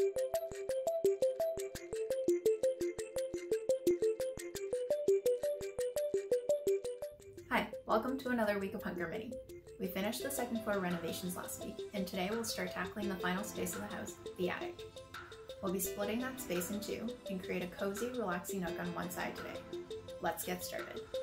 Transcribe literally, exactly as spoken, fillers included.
Hi, welcome to another week of Hunger Mini. We finished the second floor renovations last week, and today we'll start tackling the final space of the house, the attic. We'll be splitting that space in two and create a cozy, relaxing nook on one side today. Let's get started.